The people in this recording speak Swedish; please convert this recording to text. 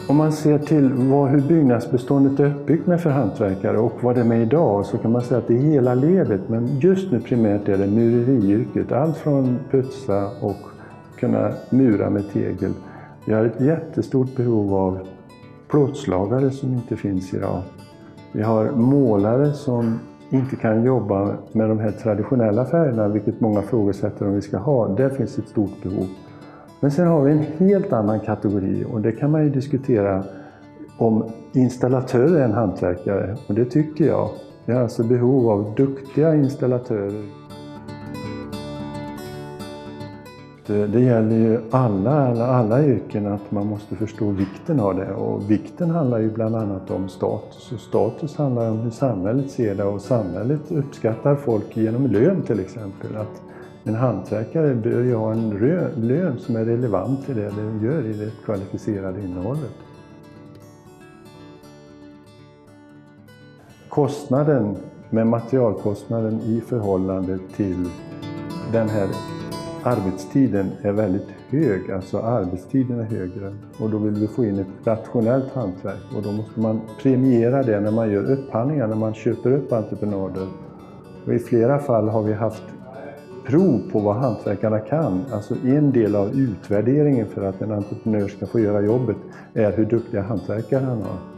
Om man ser till hur byggnadsbeståndet är uppbyggt med för hantverkare och vad det är med idag, så kan man säga att det är hela ledet. Men just nu primärt är det mureriyrket. Allt från putsa och kunna mura med tegel. Vi har ett jättestort behov av plåtslagare som inte finns idag. Vi har målare som inte kan jobba med de här traditionella färgerna, vilket många frågesätter om vi ska ha. Där finns ett stort behov. Men sen har vi en helt annan kategori, och det kan man ju diskutera om installatörer är en hantverkare, och det tycker jag. Vi har alltså behov av duktiga installatörer. Det gäller ju alla yrken att man måste förstå vikten av det, och vikten handlar ju bland annat om status, och status handlar om hur samhället ser det, och samhället uppskattar folk genom lön till exempel. Att en hantverkare bör ju ha en lön som är relevant till det de gör i det kvalificerade innehållet. Kostnaden med materialkostnaden i förhållande till den här arbetstiden är väldigt hög, alltså arbetstiden är högre, och då vill vi få in ett rationellt hantverk, och då måste man premiera det när man gör upphandlingar, när man köper upp entreprenader. Och i flera fall har vi haft prov på vad hantverkarna kan. Alltså en del av utvärderingen för att en entreprenör ska få göra jobbet är hur duktiga hantverkare han har.